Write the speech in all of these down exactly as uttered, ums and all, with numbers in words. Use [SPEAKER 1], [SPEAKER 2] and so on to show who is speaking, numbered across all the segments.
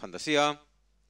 [SPEAKER 1] φαντασία.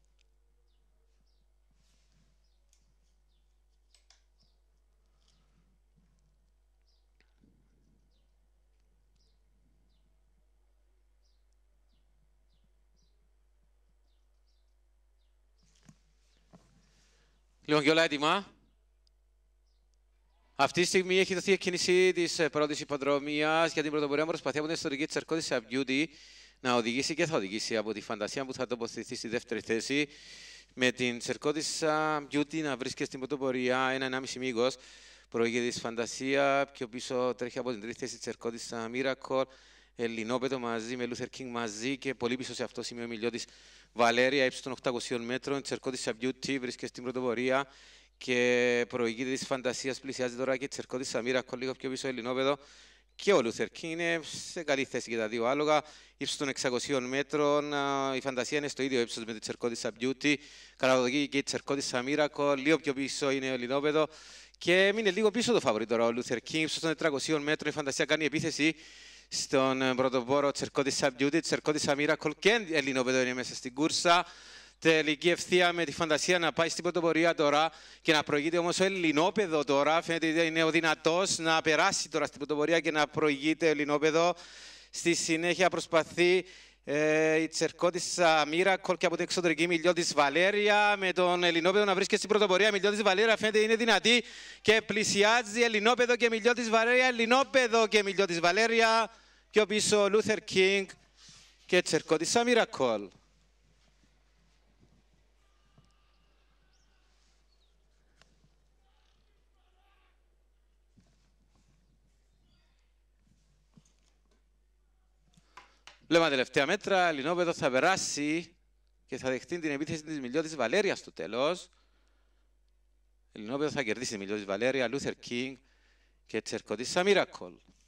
[SPEAKER 1] Λοιπόν, και όλα έτοιμα. Αυτή τη στιγμή έχει δοθεί εκκίνηση τη πρώτη υποδρομία για την πρωτοπορία που προσπαθεί από την ιστορική Τσερκώδη Beauty να οδηγήσει και θα οδηγήσει από τη φαντασία που θα τοποθετηθεί στη δεύτερη θέση. Με την Τσερκώδη Beauty να βρίσκεται στην πρωτοπορία ένα ενάμιση μήκος. Προηγείται τη φαντασία, πιο πίσω τρέχει από την τρίτη θέση τη Τσερκώδη Miracle. Ελληνόπεδο μαζί με Luther King μαζί και πολύ πίσω σε αυτό σημείο Μιλιώτης Βαλέρια, ύψος των οκτακοσίων μέτρων. Η Τσερκώδη Beauty βρίσκεται στην πρωτοπορία και προηγείται της φαντασίας, πλησιάζει τώρα και η Τσερκώδη Miracle, λίγο πιο πίσω Ελληνόπεδο. Και ο Luther King είναι σε καλή θέση και τα δύο άλογα, ύψος των εξακοσίων μέτρων. Η φαντασία είναι στο ίδιο ύψος με τη Τσερκώδη Beauty. Καταδοχή και η Τσερκώδη Miracle, λίγο πιο πίσω είναι ο Ελληνόπεδο. Και μείνει λίγο πίσω το φαβορί τώρα ο Luther King, ύψος των τετρακοσίων μέτρων. Η φαντασία κάνει επίθεση στον πρωτοπόρο Τσερκώδη Beauty, Τσερκώδη Miracle και Ελληνόπεδο είναι μέσα στην κούρσα. Τελική ευθεία με τη φαντασία να πάει στην πρωτοπορία τώρα και να προηγείται όμως ο Ελληνόπεδο τώρα. Φαίνεται ότι είναι ο δυνατός να περάσει τώρα στην πρωτοπορία και να προηγείται ο Ελληνόπεδο. Στη συνέχεια προσπαθεί ε, η Τσερκώδη Miracle και από την εξωτερική Μιλιώτης Βαλέρια με τον Ελληνόπεδο να βρίσκεται στην πρωτοπορία. Μιλιώτης Βαλέρια φαίνεται είναι δυνατή και πλησιάζει Ελληνόπεδο και Μιλιώτης Βαλέρια. Ελληνόπεδο και Μιλιώτης Βαλέρια. Πιο πίσω Luther King και Τσερκώδη Miracle. Λέμε τελευταία μέτρα, Ελληνόπεδο θα περάσει και θα δεχτεί την επίθεση της Μιλιώτης Βαλέρια στο τέλος. Ελληνόπεδο θα κερδίσει τη Μιλιώτης Βαλέρια, Luther King και Τσερκώδη Miracle.